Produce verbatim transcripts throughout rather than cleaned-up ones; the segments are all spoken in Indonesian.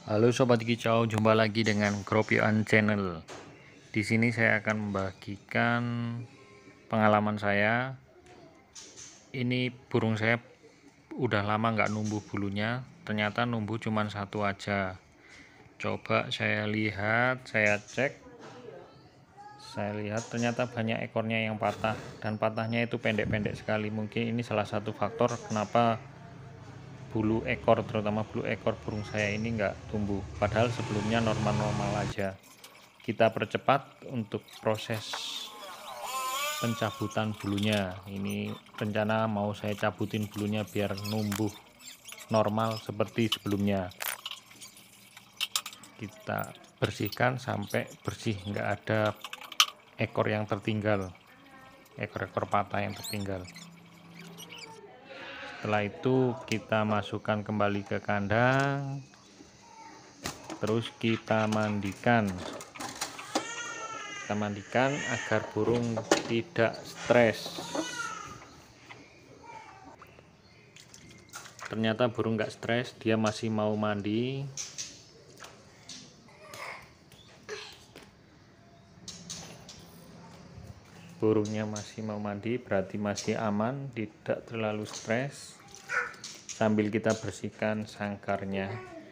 Halo Sobat Kicau, jumpa lagi dengan Kropioan Channel. Di sini saya akan membagikan pengalaman saya. Ini burung saya udah lama nggak numbuh bulunya, ternyata numbuh cuma satu aja. Coba saya lihat, saya cek, saya lihat ternyata banyak ekornya yang patah, dan patahnya itu pendek-pendek sekali. Mungkin ini salah satu faktor kenapa bulu ekor, terutama bulu ekor burung saya ini nggak tumbuh, padahal sebelumnya normal-normal aja. Kita percepat untuk proses pencabutan bulunya. Ini rencana mau saya cabutin bulunya biar numbuh normal seperti sebelumnya. Kita bersihkan sampai bersih, nggak ada ekor yang tertinggal, ekor-ekor patah yang tertinggal. Setelah itu kita masukkan kembali ke kandang, terus kita mandikan kita mandikan agar burung tidak stres. Ternyata burung nggak stres, dia masih mau mandi. Burungnya masih mau mandi, berarti masih aman, tidak terlalu stres. Sambil kita bersihkan sangkarnya.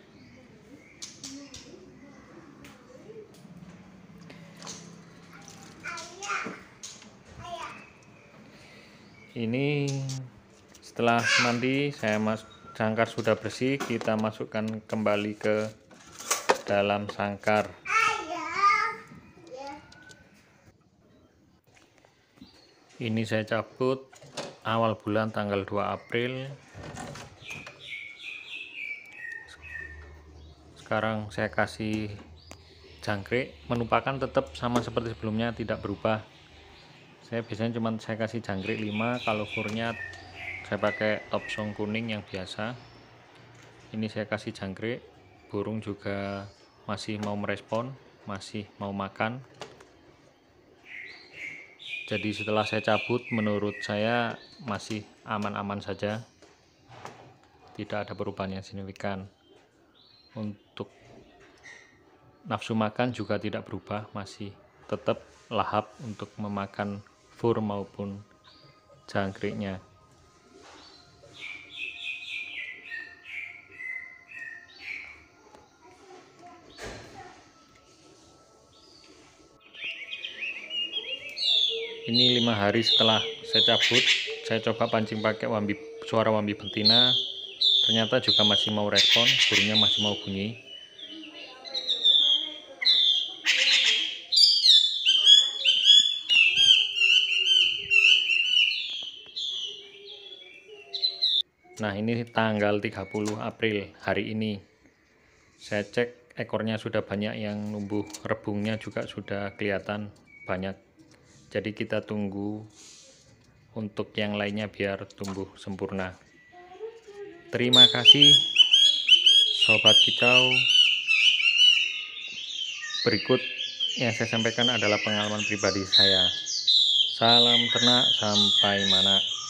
Ini setelah mandi, saya mas sangkar sudah bersih, kita masukkan kembali ke dalam sangkar. Ini saya cabut awal bulan tanggal dua April. Sekarang saya kasih jangkrik, menu pakan tetap sama seperti sebelumnya, tidak berubah. Saya biasanya cuma saya kasih jangkrik lima, kalau furnya saya pakai topsong kuning yang biasa. Ini saya kasih jangkrik, burung juga masih mau merespon, masih mau makan. Jadi setelah saya cabut, menurut saya masih aman-aman saja, tidak ada perubahan yang signifikan. Untuk nafsu makan juga tidak berubah, masih tetap lahap untuk memakan fur maupun jangkriknya. Ini lima hari setelah saya cabut, saya coba pancing pakai wambi, suara wambi betina, ternyata juga masih mau respon, burungnya masih mau bunyi. Nah, ini tanggal tiga puluh April, hari ini saya cek ekornya sudah banyak yang numbuh, rebungnya juga sudah kelihatan banyak. Jadi kita tunggu untuk yang lainnya biar tumbuh sempurna. Terima kasih Sobat Kicau. Berikut yang saya sampaikan adalah pengalaman pribadi saya. Salam ternak sampai mana.